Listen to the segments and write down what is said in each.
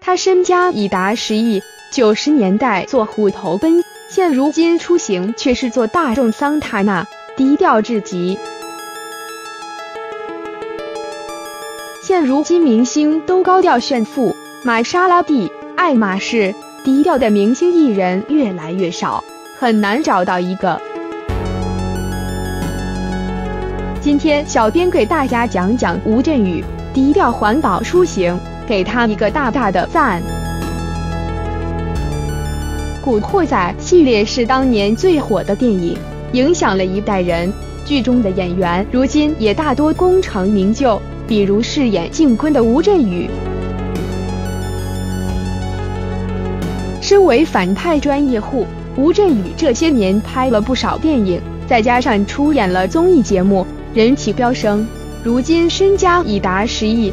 他身家已达10亿，90年代做虎头奔，现如今出行却是坐大众桑塔纳，低调至极。现如今明星都高调炫富，玛莎拉蒂、爱马仕，低调的明星艺人越来越少，很难找到一个。今天小编给大家讲讲吴镇宇低调环保出行，给他一个大大的赞。古惑仔系列是当年最火的电影，影响了一代人，剧中的演员如今也大多功成名就，比如饰演靖昆的吴镇宇。身为反派专业户，吴镇宇这些年拍了不少电影，再加上出演了综艺节目，人气飙升，如今身家已达10亿。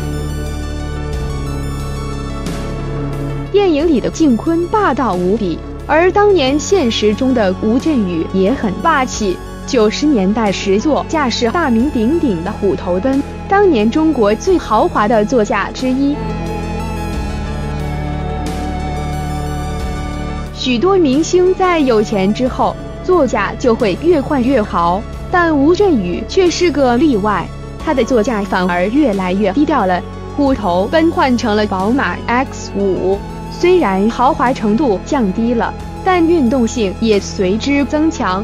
电影里的靖昆霸道无比，而当年现实中的吴镇宇也很霸气。90年代时座驾驶大名鼎鼎的虎头奔，当年中国最豪华的座驾之一。许多明星在有钱之后，座驾就会越换越豪，但吴镇宇却是个例外，他的座驾反而越来越低调了。虎头奔换成了宝马 X5， 虽然豪华程度降低了，但运动性也随之增强。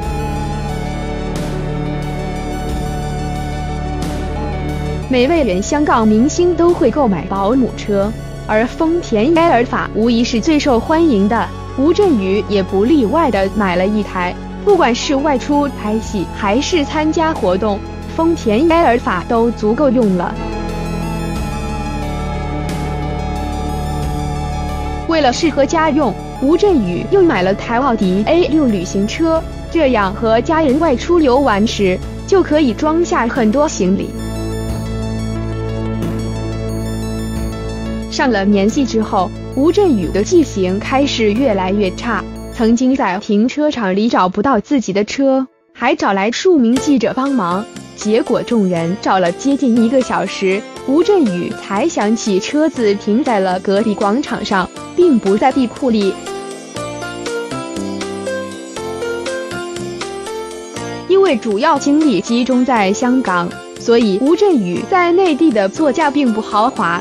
每位原香港明星都会购买保姆车，而丰田埃尔法无疑是最受欢迎的，吴镇宇也不例外的买了一台。不管是外出拍戏还是参加活动，丰田埃尔法都足够用了。为了适合家用，吴镇宇又买了台奥迪 A6 旅行车，这样和家人外出游玩时就可以装下很多行李。上了年纪之后，吴镇宇的记性开始越来越差，曾经在停车场里找不到自己的车，还找来数名记者帮忙，结果众人找了接近1个小时，吴镇宇才想起车子停在了隔壁广场上，并不在地库里。因为主要精力集中在香港，所以吴镇宇在内地的座驾并不豪华。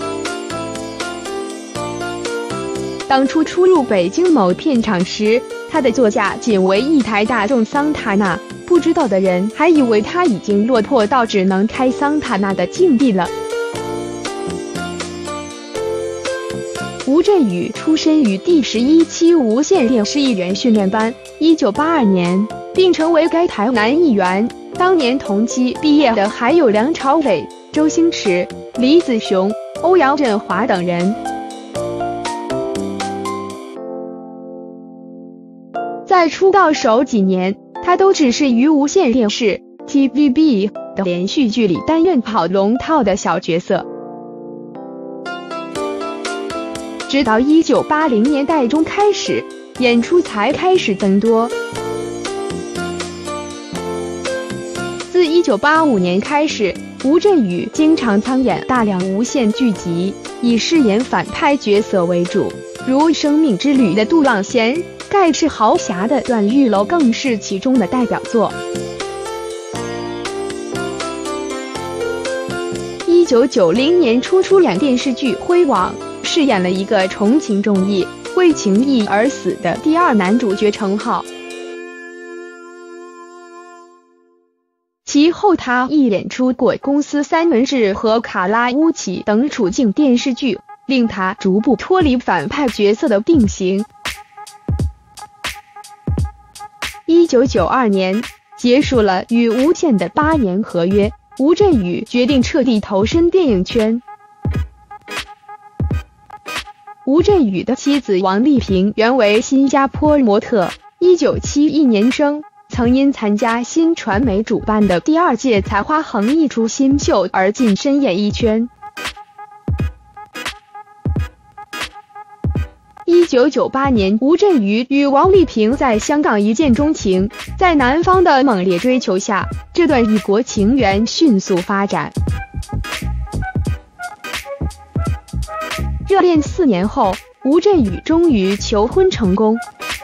当初出入北京某片场时，他的座驾仅为一台大众桑塔纳，不知道的人还以为他已经落魄到只能开桑塔纳的境地了。吴镇宇出身于第11期无线电视艺人训练班，1982年，并成为该台男艺员。当年同期毕业的还有梁朝伟、周星驰、李子雄、欧阳震华等人。在出道首几年，他都只是于无线电视 TVB 的连续剧里担任跑龙套的小角色。直到1980年代中开始，演出才开始增多。自1985年开始，吴镇宇经常参演大量无线剧集，以饰演反派角色为主，如《生命之旅》的杜浪贤，盖世豪侠的段玉楼更是其中的代表作。1990年初出演电视剧《辉煌》，饰演了一个重情重义、为情义而死的第2男主角程浩。其后他亦演出过《公司三文治》和《卡拉乌奇》等处境电视剧，令他逐步脱离反派角色的定型。1992年，结束了与无线的8年合约，吴镇宇决定彻底投身电影圈。吴镇宇的妻子王丽萍原为新加坡模特，1971年生，曾因参加新传媒主办的第2届才华横溢出新秀而晋身演艺圈。1998年，吴镇宇与王丽萍在香港一见钟情，在男方的猛烈追求下，这段异国情缘迅速发展。 热恋4年后，吴镇宇终于求婚成功。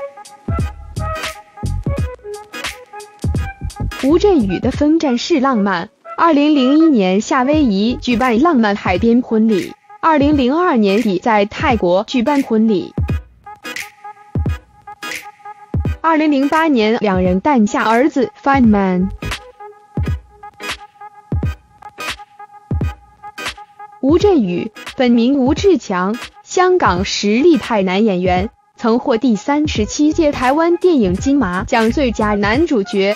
吴镇宇的奋战式浪漫，2001年夏威夷举办浪漫海边婚礼，2002年底在泰国举办婚礼。2008年两人诞下儿子 Feynman。吴镇宇本名吴志强，香港实力派男演员，曾获第37届台湾电影金马奖最佳男主角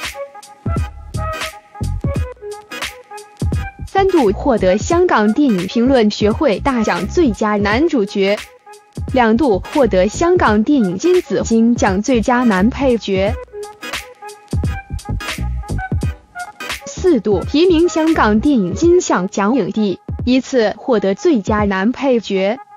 ，3度获得香港电影评论学会大奖最佳男主角，2度获得香港电影金紫荆奖最佳男配角，4度提名香港电影金像奖影帝，1次获得最佳男配角。